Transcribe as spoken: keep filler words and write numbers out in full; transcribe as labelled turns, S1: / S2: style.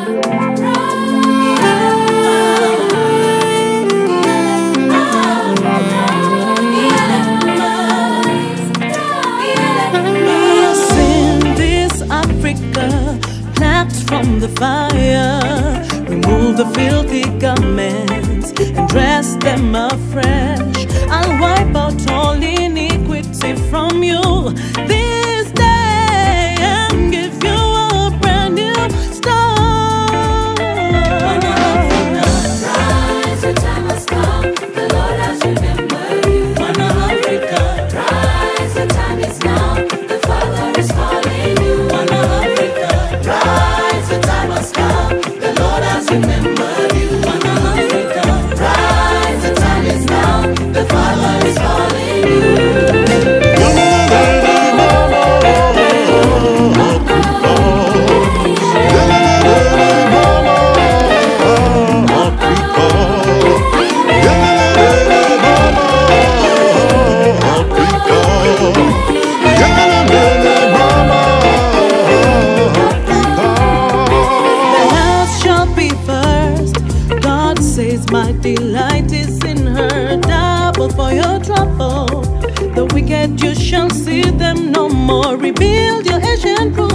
S1: From the fire, remove the filthy garments and dress them afresh. I'll wipe out all iniquity from you this day and give you a brand new start.
S2: Rise, your time has come. The Lord has remembered you. One Africa, rise, the time is now. The Father is calling you. One Africa, rise. The time has come, the Lord has remembered you. One Africa, rise, the time is now, the Father is calling you.
S1: My delight is in her, double for your trouble. The wicked, you shall see them no more. Rebuild your ancient rules.